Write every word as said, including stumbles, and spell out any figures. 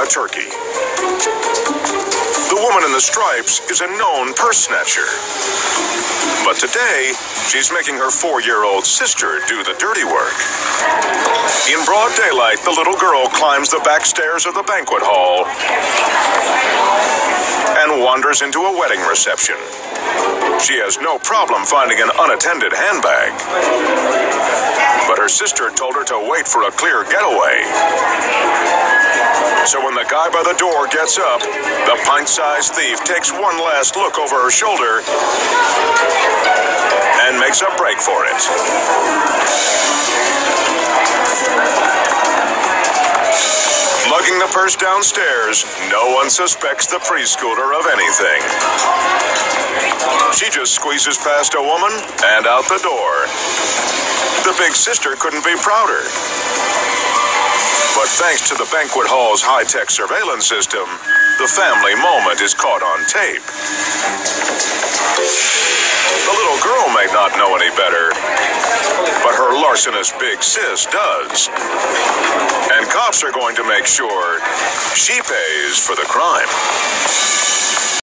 a turkey. The woman in the stripes is a known purse snatcher. But today, she's making her four-year-old sister do the dirty work. In broad daylight, the little girl climbs the back stairs of the banquet hall and wanders into a wedding reception. She has no problem finding an unattended handbag. But her sister told her to wait for a clear getaway. So when the guy by the door gets up, the pint-sized thief takes one last look over her shoulder and makes a break for it. Lugging the purse downstairs, no one suspects the preschooler of anything. She just squeezes past a woman and out the door. The big sister couldn't be prouder. But thanks to the banquet hall's high-tech surveillance system, the family moment is caught on tape. The little girl may not know any better, but her larcenous big sis does. And cops are going to make sure she pays for the crime.